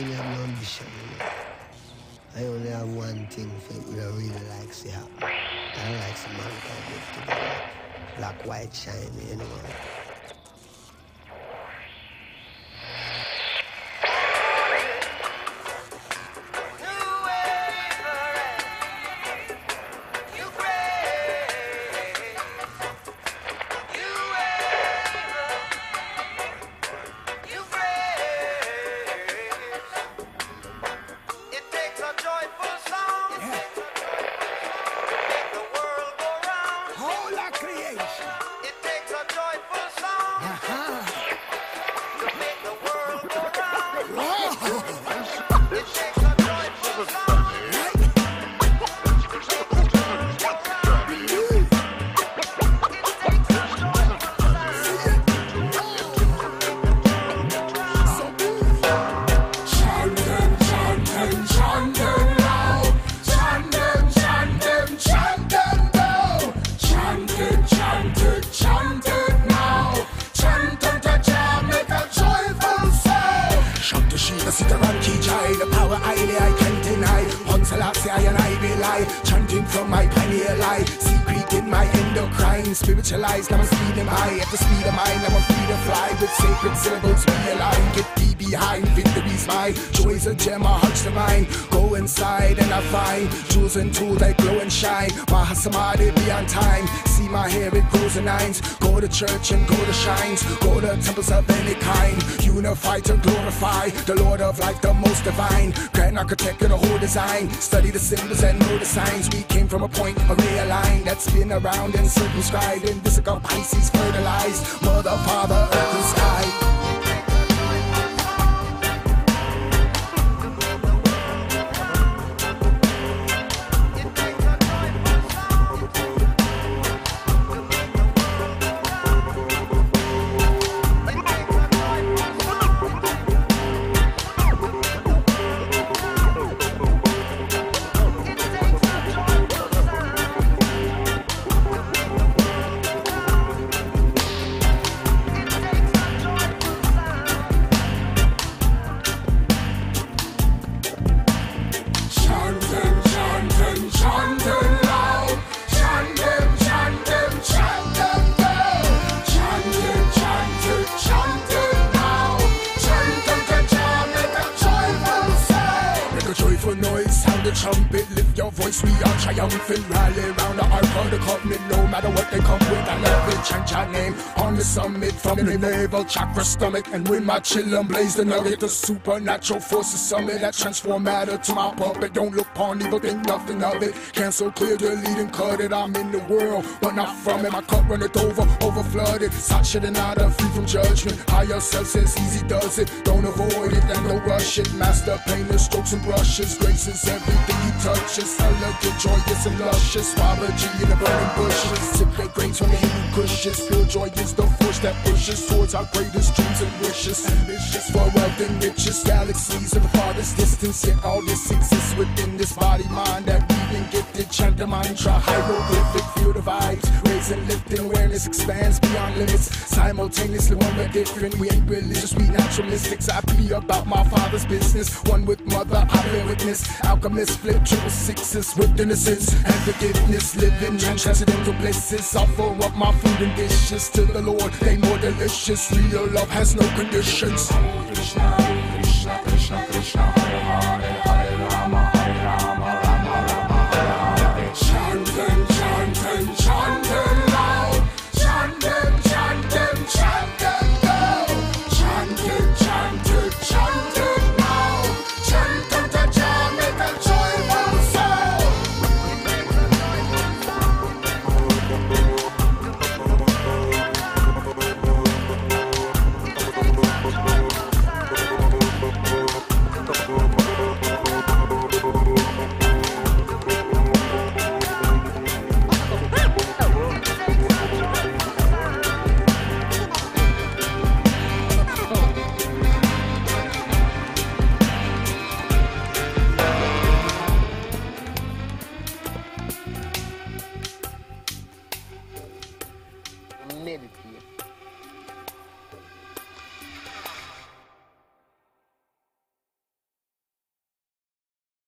really have no ambition, you know. I only have one thing for it, I really like see happen. I don't like some man can live together. Black, white, shiny, you know. Chanting from my pineal eye, secret in my endocrine, spiritualized, now I'm speeding high. At the speed of mind, now I'm free to fly with sacred syllables realign. Get thee behind, victory's mine. Joy's a gem, my heart's divine. Go inside and I find jewels and tools that glow and shine. My samadhi beyond time. See my hair, it grows in nines. Go to church and go to shrines. Go to temples of any kind. Unify to glorify the Lord of life, the most divine. Grand architect of the whole design. Study the symbols and know the signs. We came from a point, a real line that's been around and circumscribed. In this of Pisces fertilized. Mother, Father, Earth and Sky. Trumpet, lift your voice, we are triumphant. Rally around the ark of the covenant. No matter what they come with, I love it. Chant your name on the summit from the navel chakra stomach. And when my chillin' blaze the nugget, the supernatural forces summit that transform matter to my puppet. Don't look upon evil, think nothing of it. Cancel, clear, delete, and cut it. I'm in the world, but not from it. My cup runneth over, over flooded. Sot shit and out of free from judgment. Higher self says easy does it. Don't avoid it and don't rush it. Master painter, strokes and brushes. Grace is everything he touches, elegant, joyous and luscious. Biology in the burning bushes. Sip grapes from the hidden cushions. Pure joy is the force that pushes towards our greatest dreams and wishes. Ambitious for wealth and riches. Galaxies of the farthest distance. Yet all this exists within this body mind that we've been gifted. Chant the mantra, hieroglyphic, feel the vibes. Raising, lifting, awareness expands beyond limits. Simultaneously, one but different. We ain't religious, we naturalistics. I be about my father's business. One with mother, I bear witness. Alchemist, flip triple sixes with innocence and forgiveness. Living in transcendental blisses. Offer up my food and dishes to the Lord. They more delicious. Real love has no conditions. Krishna, Krishna, Krishna, Krishna, Hare Hare, Hare Rama, Hare Rama, Rama Rama, Hare Hare. Chanting, chanting, chanting loud. Chanting, chanting, chanting loud. Chanting, chanting, chanting loud. Chanting to Jah, make a joyful sound. Meditate.